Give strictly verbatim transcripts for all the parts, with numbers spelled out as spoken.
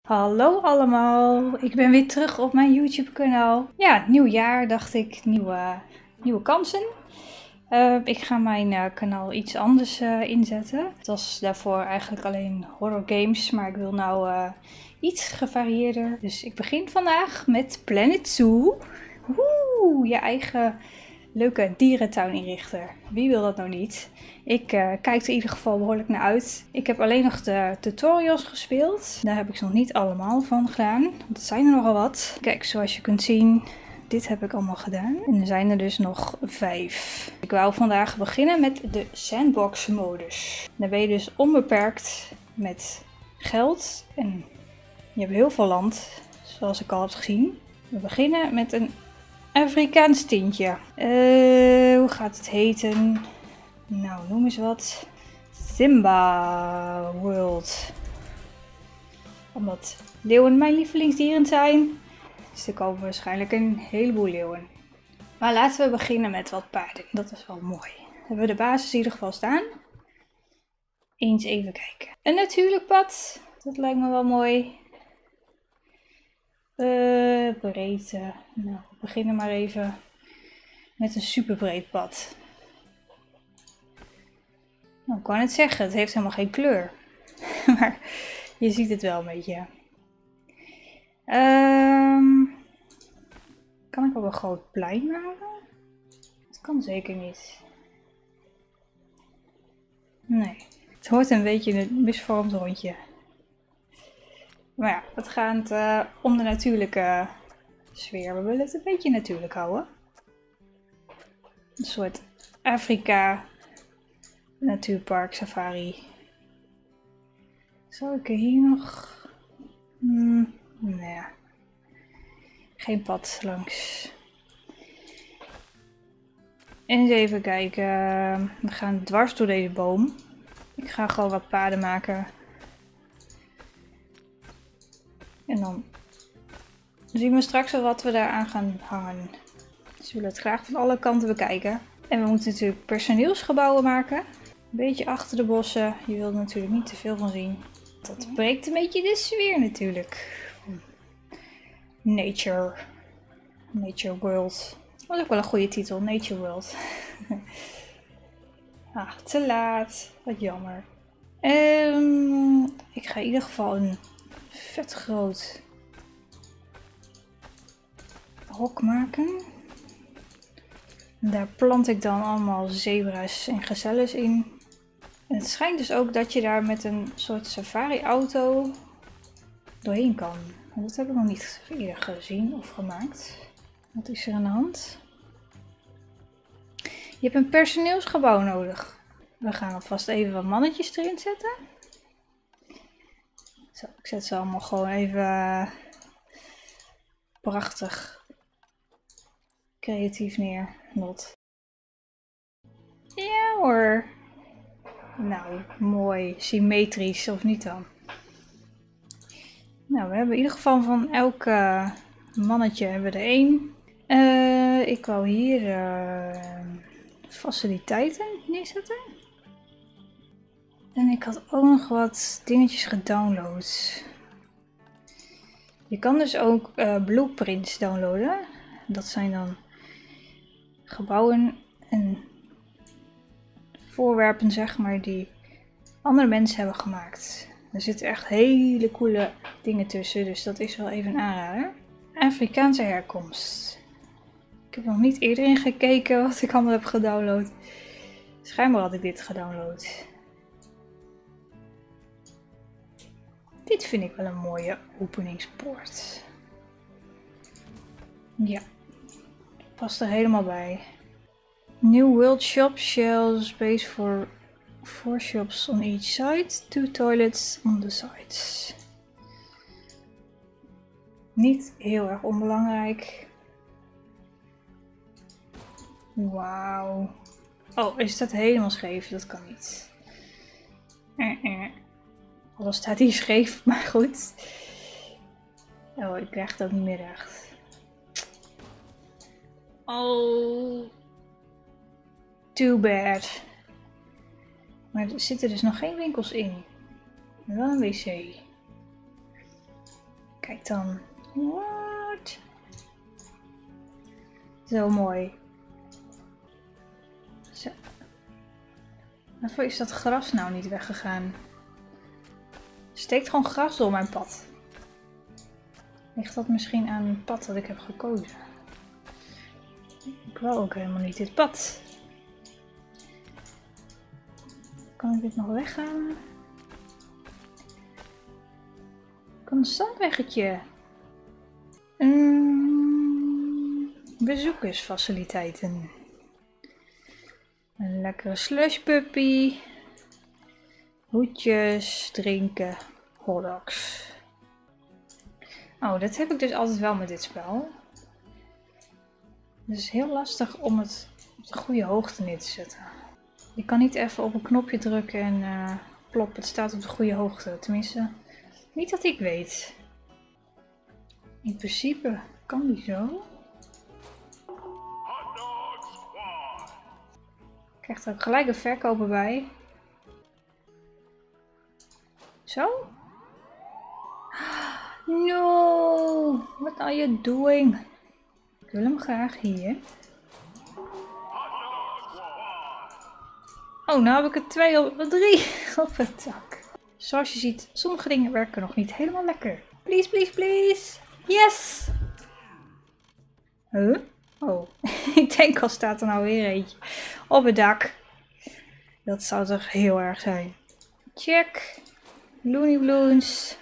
Hallo allemaal, ik ben weer terug op mijn YouTube kanaal. Ja, nieuw jaar dacht ik, nieuwe, nieuwe kansen. Uh, ik ga mijn uh, kanaal iets anders uh, inzetten. Het was daarvoor eigenlijk alleen horror games, maar ik wil nou uh, iets gevarieerder. Dus ik begin vandaag met Planet Zoo. Woe, je eigen leuke dierentuin inrichten. Wie wil dat nou niet? Ik uh, kijk er in ieder geval behoorlijk naar uit. Ik heb alleen nog de tutorials gespeeld. Daar heb ik ze nog niet allemaal van gedaan. Dat zijn er nogal wat. Kijk, zoals je kunt zien, dit heb ik allemaal gedaan. En er zijn er dus nog vijf. Ik wou vandaag beginnen met de sandbox modus. Daar ben je dus onbeperkt met geld. En je hebt heel veel land, zoals ik al heb gezien. We beginnen met een Afrikaans tintje. Uh, hoe gaat het heten? Nou, noem eens wat. Simba World. Omdat leeuwen mijn lievelingsdieren zijn. Dus er komen waarschijnlijk een heleboel leeuwen. Maar laten we beginnen met wat paarden. Dat is wel mooi. Dan hebben we de basis in ieder geval staan. Eens even kijken. Een natuurlijk pad. Dat lijkt me wel mooi. Uh, breedte. Nou, we beginnen maar even met een super breed pad. Nou, ik kan het zeggen, het heeft helemaal geen kleur. Maar je ziet het wel een beetje. Um, kan ik ook een groot plein maken? Dat kan zeker niet. Nee, het hoort een beetje een misvormd rondje. Maar ja, het gaat uh, om de natuurlijke sfeer. We willen het een beetje natuurlijk houden. Een soort Afrika natuurpark safari. Zal ik er hier nog... Hmm, nou ja. Geen pad langs. Eens even kijken. We gaan dwars door deze boom. Ik ga gewoon wat paden maken. En dan zien we straks wel wat we daar aan gaan hangen. Dus we willen het graag van alle kanten bekijken. En we moeten natuurlijk personeelsgebouwen maken. Een beetje achter de bossen. Je wilt er natuurlijk niet te veel van zien. Dat breekt een beetje de sfeer natuurlijk. Nature. Nature World. Dat was ook wel een goede titel. Nature World. Ah, te laat. Wat jammer. Um, ik ga in ieder geval een vet groot hok maken. En daar plant ik dan allemaal zebra's en gazelles in. En het schijnt dus ook dat je daar met een soort safari-auto doorheen kan. En dat heb ik nog niet eerder gezien of gemaakt. Wat is er aan de hand? Je hebt een personeelsgebouw nodig. We gaan alvast even wat mannetjes erin zetten. Zo, ik zet ze allemaal gewoon even uh, prachtig creatief neer. Not. Ja hoor. Nou, mooi. Symmetrisch, of niet dan? Nou, we hebben in ieder geval van elk uh, mannetje hebben we er één. Uh, ik wou hier uh, faciliteiten neerzetten. En ik had ook nog wat dingetjes gedownload. Je kan dus ook uh, blueprints downloaden. Dat zijn dan gebouwen en voorwerpen, zeg maar, die andere mensen hebben gemaakt. Er zitten echt hele coole dingen tussen, dus dat is wel even een aanrader. Afrikaanse herkomst. Ik heb nog niet eerder in gekeken wat ik allemaal heb gedownload. Schijnbaar had ik dit gedownload. Dit vind ik wel een mooie openingspoort. Ja, past er helemaal bij. New World Shop shell space for four shops on each side, two toilets on the sides. Niet heel erg onbelangrijk. Wauw. Oh, is dat helemaal scheef? Dat kan niet. Eh, eh. Alles staat hier scheef, maar goed. Oh, ik krijg het ook niet meer recht. Oh. Too bad. Maar er zitten dus nog geen winkels in. Wel een wc. Kijk dan. What? Zo mooi. Zo. Waarvoor is dat gras nou niet weggegaan? Steekt gewoon gras door mijn pad. Ligt dat misschien aan het pad dat ik heb gekozen? Ik wil ook helemaal niet dit pad. Kan ik dit nog weghalen? Kan een zandweggetje. Mm, bezoekersfaciliteiten. Een lekkere slushpuppy. Hoedjes, drinken, hotdogs. Oh, dat heb ik dus altijd wel met dit spel. Het is heel lastig om het op de goede hoogte neer te zetten. Je kan niet even op een knopje drukken en uh, plop, het staat op de goede hoogte. Tenminste, niet dat ik weet. In principe kan die zo. Ik krijg er ook gelijk een verkoper bij. Zo? No! What are you doing? Ik wil hem graag hier. Oh, nou heb ik er twee op, drie op het dak. Zoals je ziet, sommige dingen werken nog niet helemaal lekker. Please, please, please. Yes! Huh? Oh, ik denk al staat er nou weer eentje op het dak. Dat zou toch heel erg zijn. Check. Looney Balloons.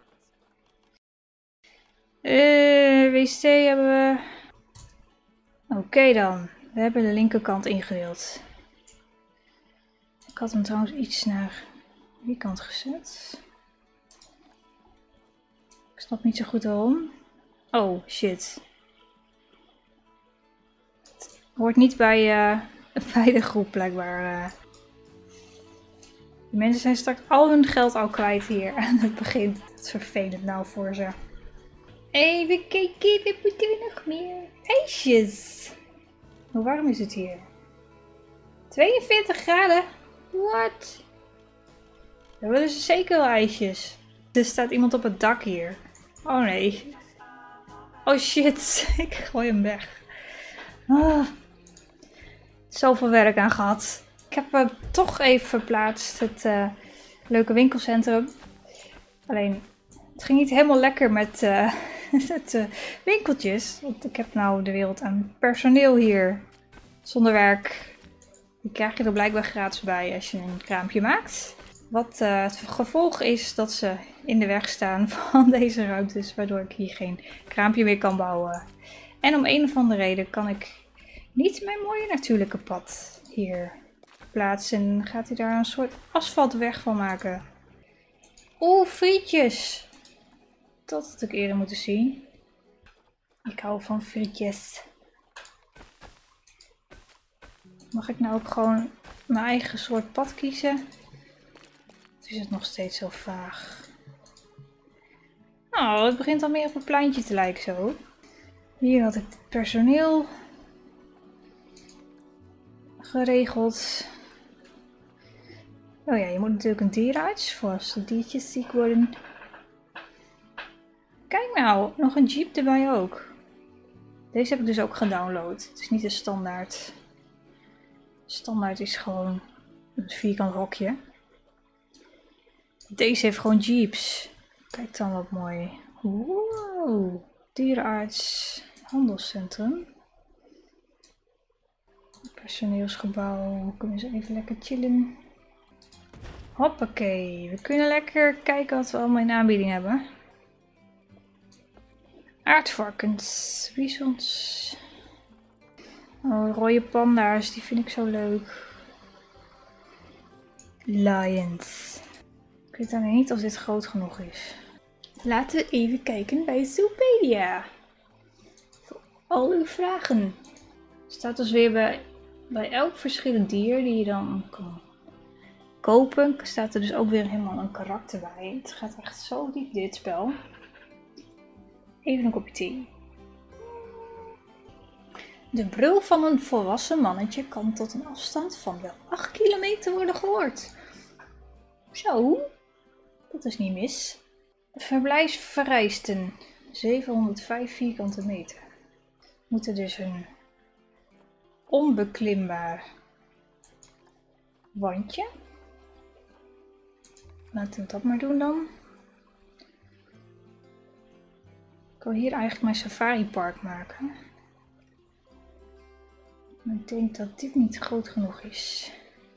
Uh, W C hebben we. Oké okay dan. We hebben de linkerkant ingedeeld. Ik had hem trouwens iets naar die kant gezet. Ik snap niet zo goed waarom. Oh shit. Het hoort niet bij, uh, bij de groep blijkbaar. Uh. De mensen zijn straks al hun geld al kwijt hier aan het begin. Het is vervelend nou voor ze. Even kijken, wat moeten we nog meer? IJsjes. Hoe warm is het hier? tweeënveertig graden? Wat? Dan willen ze zeker wel ijsjes. Er staat iemand op het dak hier. Oh nee. Oh shit, ik gooi hem weg. Oh. Zoveel werk aan gehad. Ik heb hem toch even verplaatst, het uh, leuke winkelcentrum. Alleen, het ging niet helemaal lekker met, uh, met uh, winkeltjes. Want ik heb nou de wereld aan personeel hier. Zonder werk. Die krijg je er blijkbaar gratis bij als je een kraampje maakt. Wat uh, het gevolg is dat ze in de weg staan van deze ruimtes. Waardoor ik hier geen kraampje meer kan bouwen. En om een of andere reden kan ik niet mijn mooie natuurlijke pad hier plaatsen. En gaat hij daar een soort asfaltweg van maken. Oeh, frietjes. Dat had ik eerder moeten zien. Ik hou van frietjes. Mag ik nou ook gewoon mijn eigen soort pad kiezen? Of is het nog steeds zo vaag? Nou, het begint al meer op een pleintje te lijken zo. Hier had ik het personeel geregeld. Oh ja, je moet natuurlijk een dierenarts voor als de diertjes ziek worden. Kijk nou, nog een jeep erbij ook. Deze heb ik dus ook gedownload. Het is niet de standaard. Standaard is gewoon een vierkant hokje. Deze heeft gewoon jeeps. Kijk dan wat mooi. Wow. Dierenarts handelscentrum. Personeelsgebouw. Kunnen ze even lekker chillen. Hoppakee. We kunnen lekker kijken wat we allemaal in aanbieding hebben. Aardvarkens. Wisons. Oh, rode panda's. Die vind ik zo leuk. Lions. Ik weet alleen niet of dit groot genoeg is. Laten we even kijken bij Zoopedia. Voor al uw vragen. Er staat dus weer bij, bij elk verschillend dier die je dan kan kopen. Staat er dus ook weer helemaal een karakter bij. Het gaat echt zo diep dit spel. Even een kopje thee. De brul van een volwassen mannetje kan tot een afstand van wel acht kilometer worden gehoord. Zo, dat is niet mis. Verblijfsvereisten. zevenhonderdvijf vierkante meter. We moeten dus een onbeklimbaar wandje. Laten we dat maar doen dan. Ik wil hier eigenlijk mijn safari park maken. Maar ik denk dat dit niet groot genoeg is.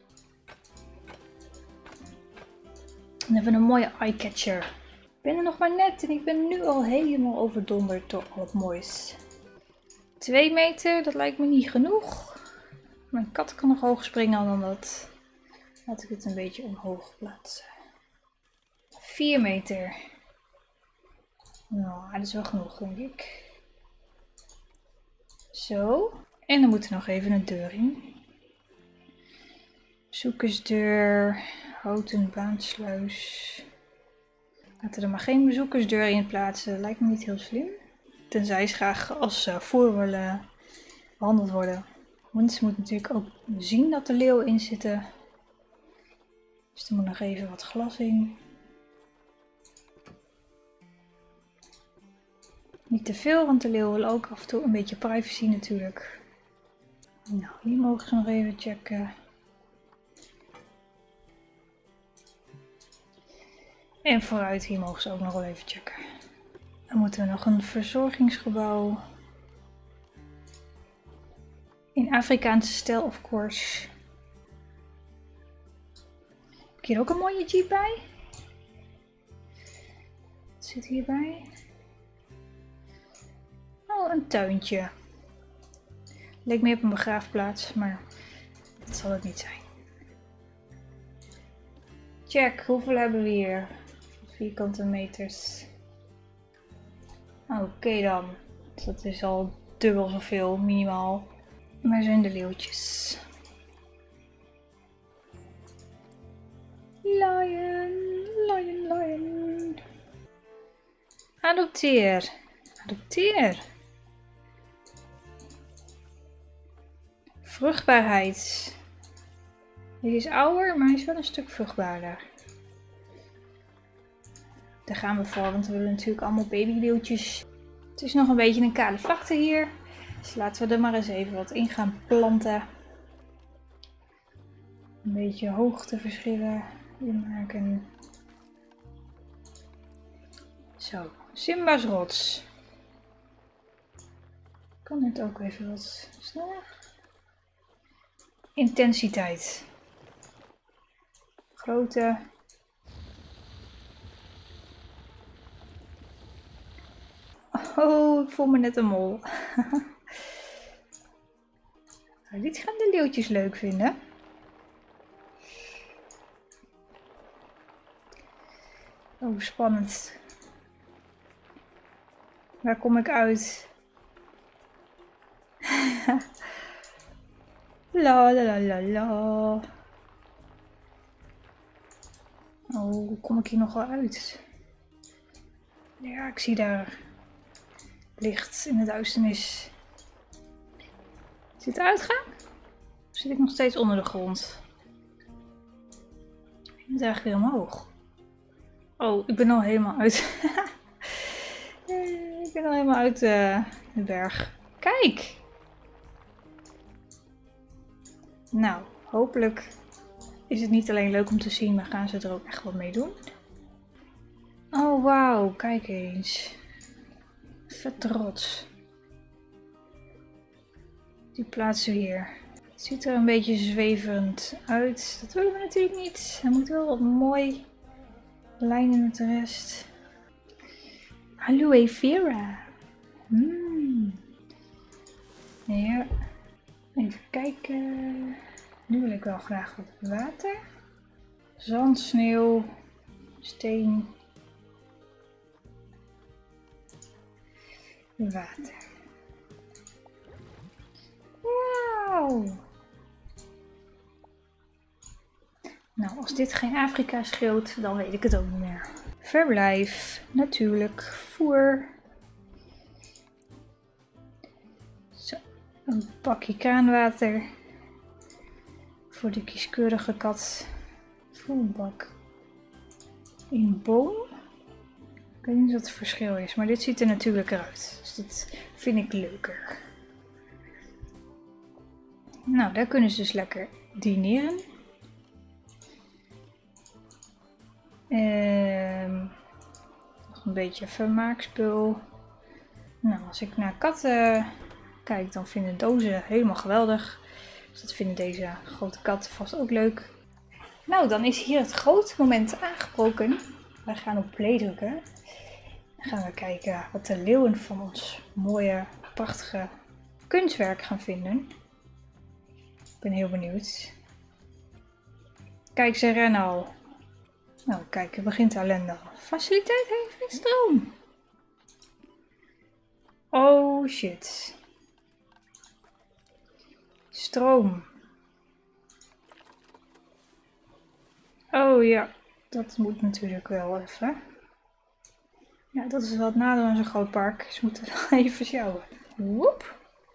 Dan hebben we een mooie eyecatcher. Ik ben er nog maar net en ik ben nu al helemaal overdonderd door al het moois. twee meter, dat lijkt me niet genoeg. Mijn kat kan nog hoog springen dan dat. Laat ik het een beetje omhoog plaatsen. vier meter. Nou, dat is wel genoeg, denk ik. Zo. En dan moet er nog even een deur in. Bezoekersdeur. Houten baansluis. Laten we er maar geen bezoekersdeur in plaatsen. Dat lijkt me niet heel slim. Tenzij ze graag als uh, voer willen behandeld worden. Want ze moeten natuurlijk ook zien dat er leeuwen in zitten. Dus er moet nog even wat glas in. Niet te veel, want de leeuw wil ook af en toe een beetje privacy natuurlijk. Nou, hier mogen ze nog even checken. En vooruit, hier mogen ze ook nog wel even checken. Dan moeten we nog een verzorgingsgebouw. In Afrikaanse stijl, of course. Heb ik hier ook een mooie jeep bij? Wat zit hierbij? Oh, een tuintje. Leek meer op een begraafplaats, maar dat zal het niet zijn. Check, hoeveel hebben we hier? Vierkante meters. Oké okay dan. Dat is al dubbel zoveel, minimaal. Waar zijn de leeuwtjes? Lion, lion, lion. Adopteer. Adopteer. Vruchtbaarheid. Dit is ouder, maar hij is wel een stuk vruchtbaarder. Daar gaan we voor, want we willen natuurlijk allemaal babyleeuwtjes. Het is nog een beetje een kale vlakte hier. Dus laten we er maar eens even wat in gaan planten. Een beetje hoogteverschillen inmaken. Zo, Simba's rots. Kan het ook even wat sneller? Intensiteit. Grootte. Oh, ik voel me net een mol. Dit gaan de leeuwtjes leuk vinden. Oh, spannend. Waar kom ik uit? La la la la la. Oh, hoe kom ik hier nog wel uit? Ja, ik zie daar licht in de duisternis. Zit het uitgaan? Of zit ik nog steeds onder de grond? Ik moet eigenlijk weer omhoog. Oh, ik ben al helemaal uit. Ik ben al helemaal uit uh, de berg. Kijk! Nou, hopelijk is het niet alleen leuk om te zien, maar gaan ze er ook echt wat mee doen. Oh, wauw, kijk eens. Vette rots. Die plaatsen we hier. Het ziet er een beetje zwevend uit. Dat willen we natuurlijk niet. Hij moet wel wat mooi lijnen met de rest. Aloe vera. Hmm. Ja. Even kijken. Nu wil ik wel graag wat water. Zand, sneeuw, steen. Water. Wauw. Nou, als dit geen Afrika scheelt, dan weet ik het ook niet meer. Verblijf, natuurlijk, voer. Zo, een bakje kraanwater. Voor de kieskeurige kat. Voerbak in boom. Ik weet niet wat het verschil is, maar dit ziet er natuurlijker uit. Dus dit vind ik leuker. Nou, daar kunnen ze dus lekker dineren. Ehm, nog een beetje vermaakspul. Nou, als ik naar katten kijk, dan vinden dozen helemaal geweldig. Dus dat vinden deze grote katten vast ook leuk. Nou, dan is hier het grote moment aangebroken. We gaan op play drukken. Dan gaan we kijken wat de leeuwen van ons mooie, prachtige kunstwerk gaan vinden. Ik ben heel benieuwd. Kijk, ze rennen al. Nou, kijk, het begint de ellende al. Faciliteit heeft geen stroom. Oh shit. Stroom. Oh ja, dat moet natuurlijk wel even. Ja, dat is wel het nadeel aan zo'n groot park. Ze moeten wel even sjouwen. Woep.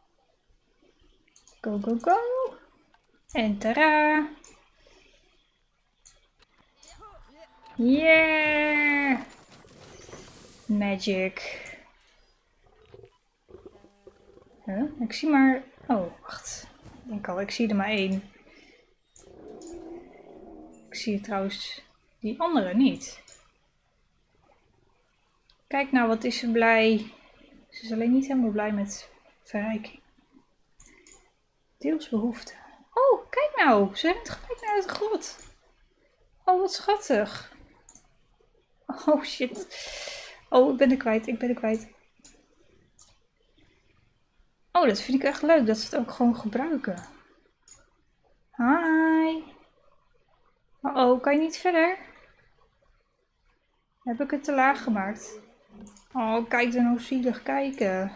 Go, go, go. En tada. Yeah. Magic. Huh? Ik zie maar... Oh, wacht. Ik denk al, ik zie er maar één. Ik zie trouwens die andere niet. Kijk nou, wat is ze blij. Ze is alleen niet helemaal blij met verrijking. Deels behoefte. Oh, kijk nou. Ze rent gelijk naar het grot. Oh, wat schattig. Oh, shit. Oh, ik ben er kwijt. Ik ben er kwijt. Oh, dat vind ik echt leuk. Dat ze het ook gewoon gebruiken. Hi. Oh, oh, kan je niet verder? Heb ik het te laag gemaakt? Oh, kijk dan hoe zielig kijken.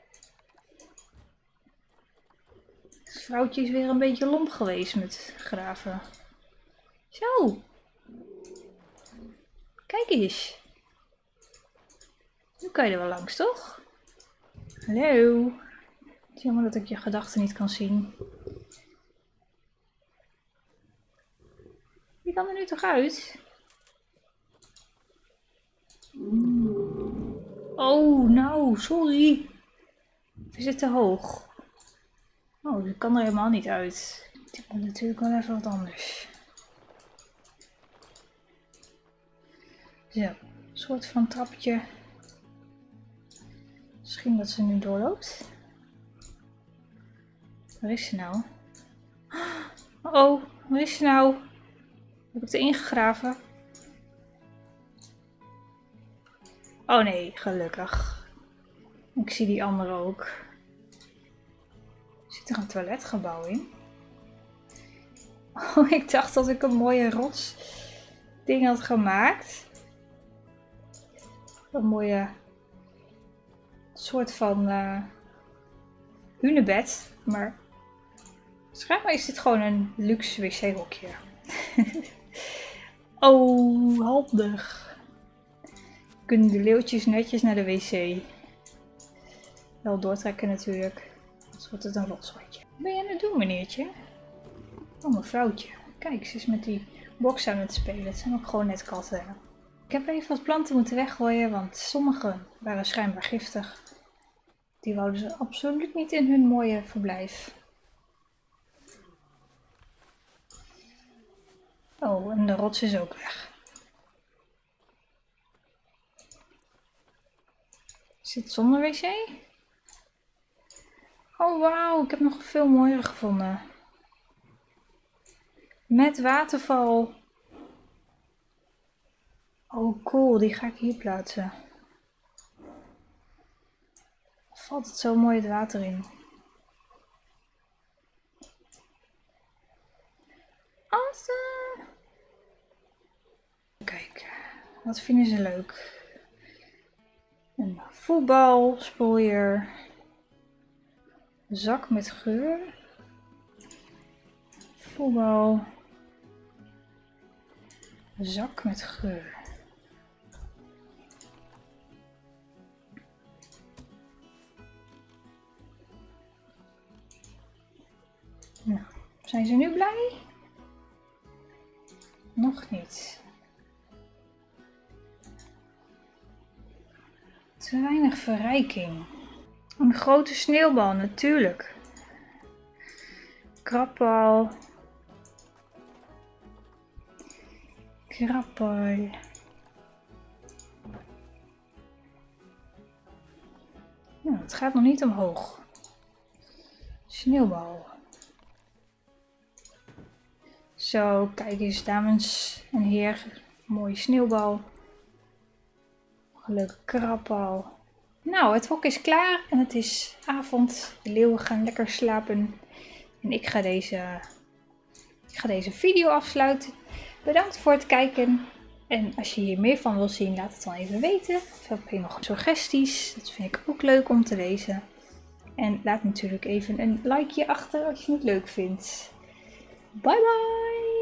Het vrouwtje is weer een beetje lomp geweest met graven. Zo. Kijk eens. Nu kan je er wel langs, toch? Hallo. Het is jammer dat ik je gedachten niet kan zien. Je kan er nu toch uit? Oh, nou, sorry. Is het te hoog? Oh, dat kan er helemaal niet uit. Die moet natuurlijk wel even wat anders. Zo, een soort van trapje. Misschien dat ze nu doorloopt. Waar is ze nou? Oh, waar is ze nou? Heb ik erin gegraven? Oh nee, gelukkig. Ik zie die andere ook. Zit er een toiletgebouw in? Oh, ik dacht dat ik een mooie rots ding had gemaakt. Een mooie soort van uh, hunebed. Maar schijnbaar is dit gewoon een luxe wc-hokje. Oh, handig. Kunnen de leeuwtjes netjes naar de wc. Wel doortrekken natuurlijk. Anders wordt het een rotzooitje. Wat ben je aan het doen, meneertje? Oh, mevrouwtje. Kijk, ze is met die box aan het spelen. Het zijn ook gewoon net katten. Ik heb even wat planten moeten weggooien, want sommige waren schijnbaar giftig. Die wouden ze absoluut niet in hun mooie verblijf. Oh, en de rots is ook weg. Is het zonder wc? Oh wauw, ik heb nog een veel mooier gevonden. Met waterval. Oh cool, die ga ik hier plaatsen. Valt het zo mooi het water in. Awesome. Kijk, wat vinden ze leuk? Een voetbal, sproeier, zak met geur, voetbal, zak met geur. Nou, zijn ze nu blij? Nog niet. Te weinig verrijking. Een grote sneeuwbal, natuurlijk. Krabbal. Krabbal. Nou, het gaat nog niet omhoog. Sneeuwbal. Zo, kijk eens dames en heren. Mooie sneeuwbal. Een leuke krabbal. Nou, het hok is klaar en het is avond. De leeuwen gaan lekker slapen. En ik ga deze, ik ga deze video afsluiten. Bedankt voor het kijken. En als je hier meer van wil zien, laat het dan even weten. Of heb je nog suggesties? Dat vind ik ook leuk om te lezen. En laat natuurlijk even een likeje achter als je het leuk vindt. Bye bye!